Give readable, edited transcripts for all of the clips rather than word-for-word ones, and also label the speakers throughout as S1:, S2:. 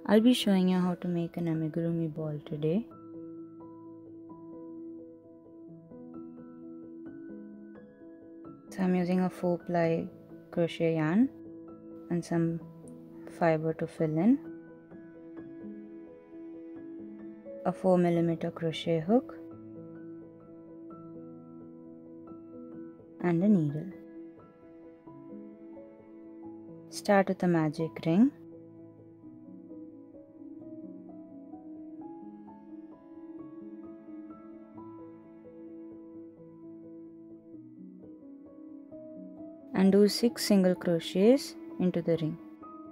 S1: I'll be showing you how to make an amigurumi ball today. So I'm using a 4-ply crochet yarn and some fiber to fill in, a 4mm crochet hook and a needle. Start with a magic ring. And do 6 single crochets into the ring.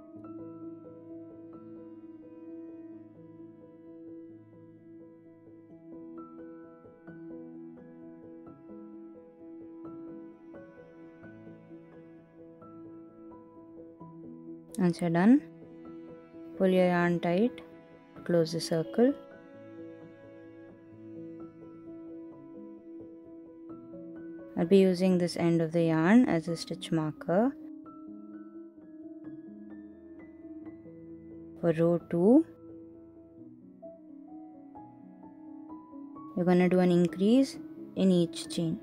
S1: Once you're done, pull your yarn tight, close the circle. I'll be using this end of the yarn as a stitch marker for row 2. You're going to do an increase in each chain.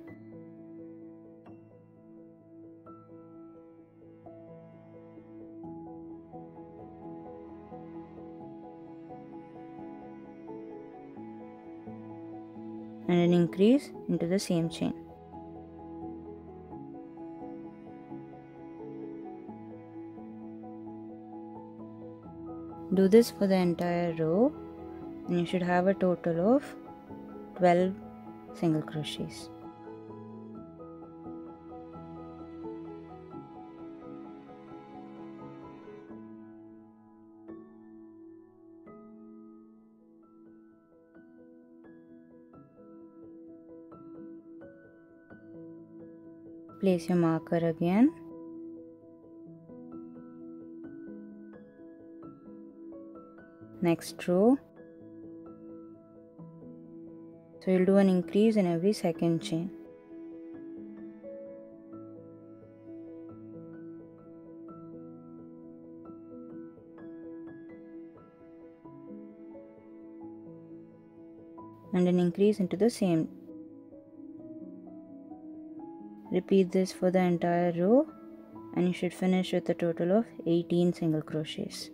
S1: And an increase into the same chain. Do this for the entire row and you should have a total of 12 single crochets. Place your marker again. Next row. So you'll do an increase in every second chain. And an increase into the same. Repeat this for the entire row and you should finish with a total of 18 single crochets.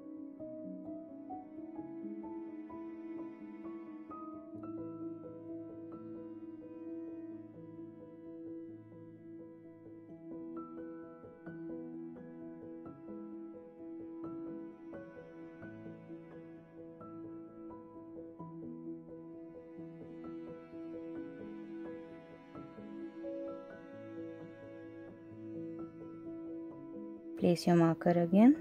S1: Place your marker again.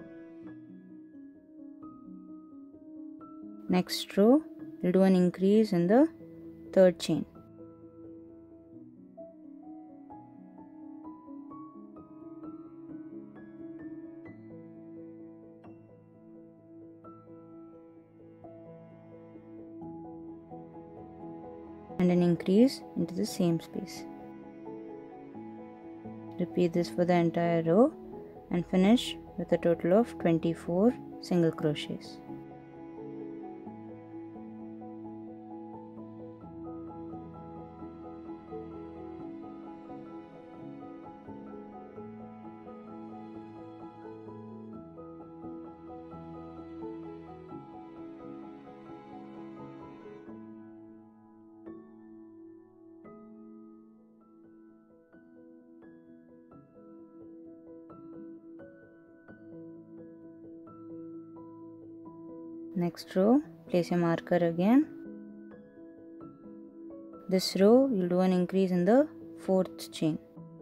S1: Next row, we'll do an increase in the third chain. And an increase into the same space. Repeat this for the entire row and finish with a total of 24 single crochets. Next row, place your marker again. This row, you'll do an increase in the fourth chain.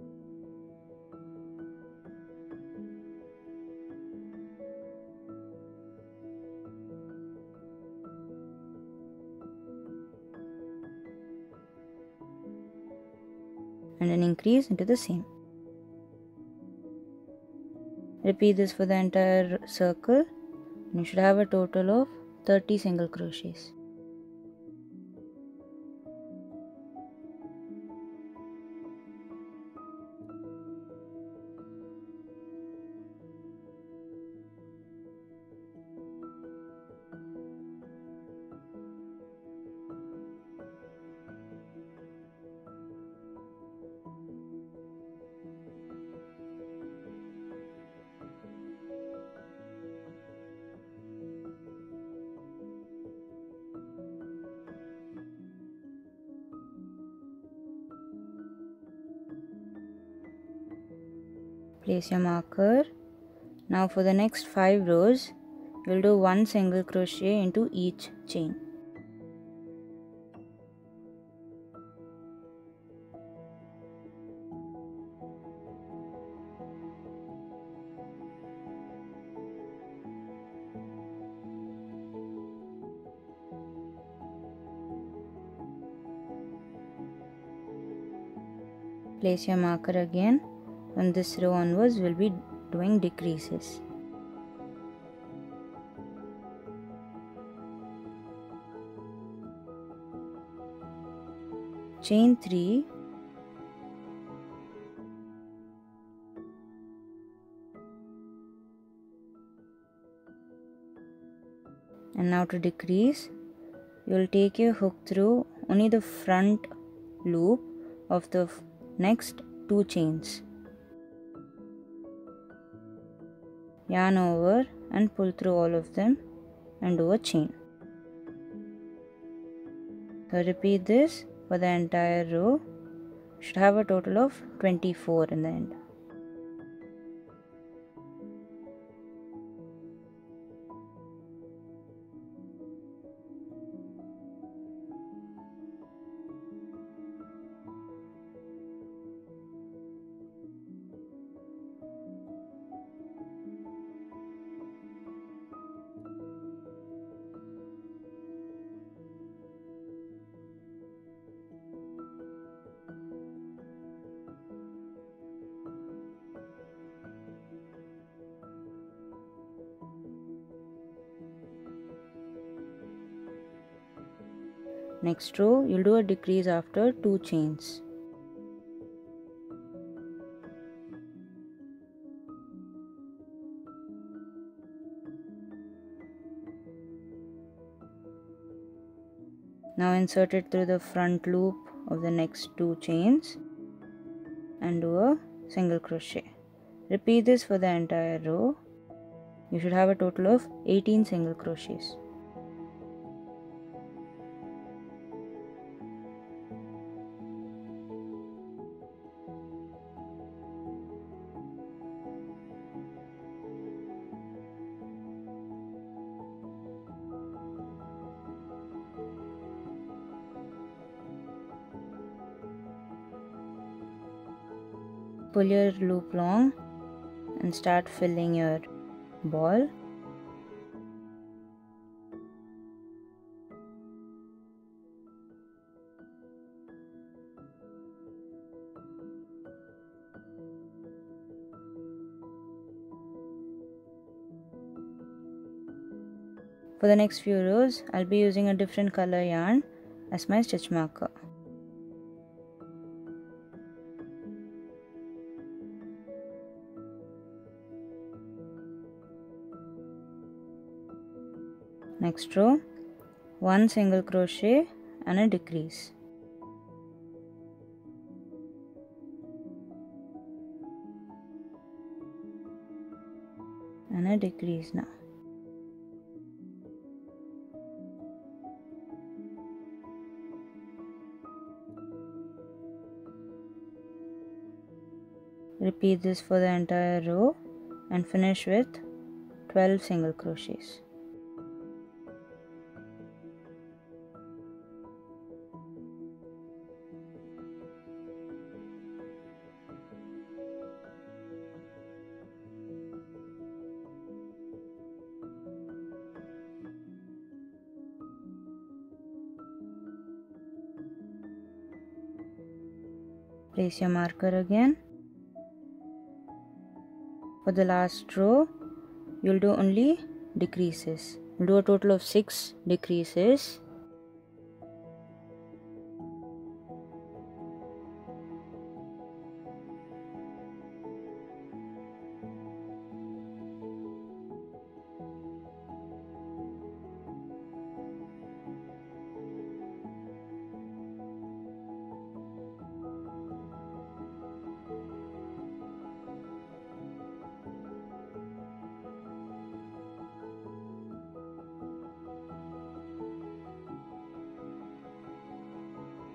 S1: And an increase into the same. Repeat this for the entire circle. You should have a total of 30 single crochets. Place your marker. Now for the next 5 rows, you will do 1 single crochet into each chain. Place your marker again. From this row onwards, we will be doing decreases. Chain 3, and now to decrease, you will take your hook through only the front loop of the next 2 chains. Yarn over and pull through all of them and do a chain. So repeat this for the entire row. You should have a total of 24 in the end. Next row, you'll do a decrease after 2 chains. Now insert it through the front loop of the next 2 chains and do a single crochet. Repeat this for the entire row. You should have a total of 18 single crochets. Pull your loop long and start filling your ball. For the next few rows, I'll be using a different color yarn as my stitch marker. Next row, 1 single crochet and a decrease. And a decrease now. Repeat this for the entire row and finish with 12 single crochets. Place your marker again. For the last row, you'll do only decreases. You'll do a total of 6 decreases.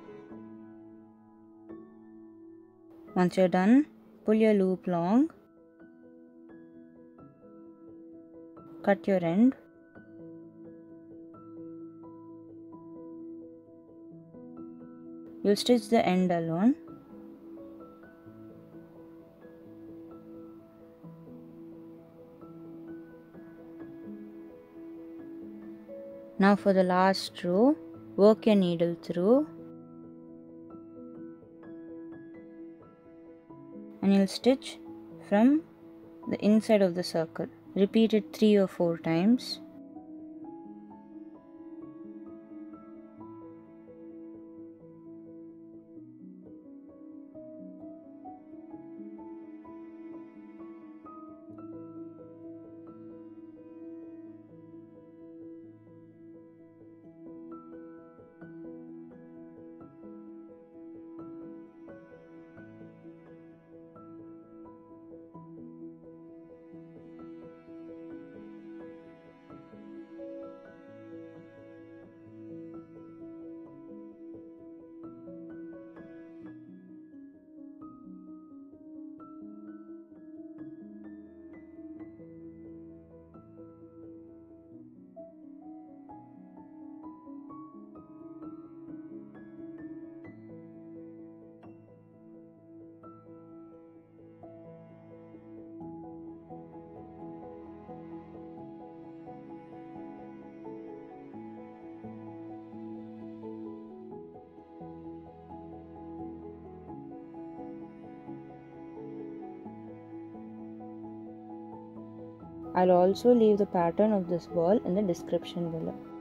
S1: Once you're done, pull your loop long cut your end. You'll stitch the end alone. Now for the last row, work your needle through and you'll stitch from the inside of the circle. Repeat it 3 or 4 times. I'll also leave the pattern of this ball in the description below.